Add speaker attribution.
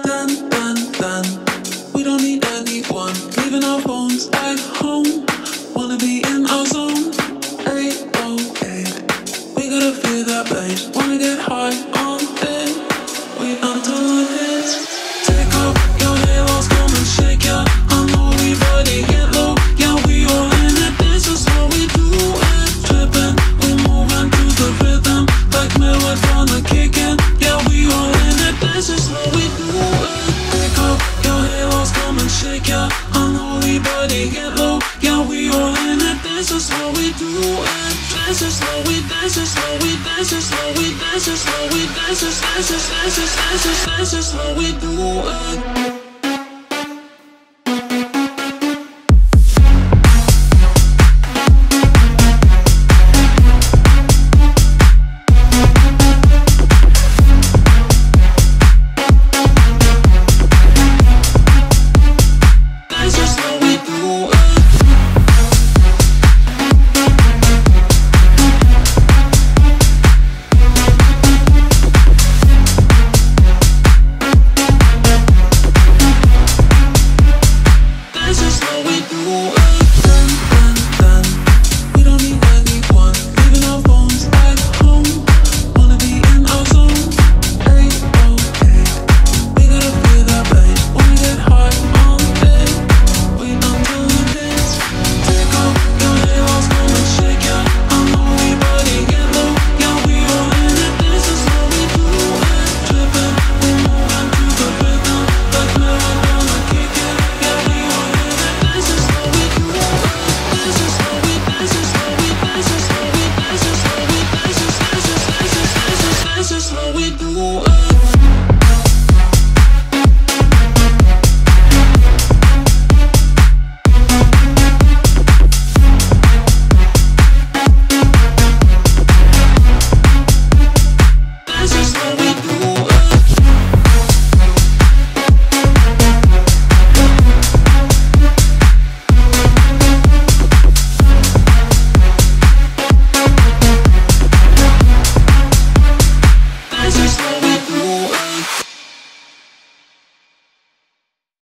Speaker 1: done. We don't need anyone. Leaving our phones at home. Wanna be in our zone. 808. We gotta feel that bass. Wanna get high on it. We until it hits. Take off your halos, come and shake ya. Unholy body, get low. Yeah, we all in it. This is how we do it. Tripping, we moving to the rhythm. Like marijuana kicking. Yeah, we all in it. This is how we do it. Take off your halos, come and shake ya. Unholy body, get low. Yeah, we all in it. This is how we do it. This is how we, this is how we, this is how we, this is how we, this is how we do it.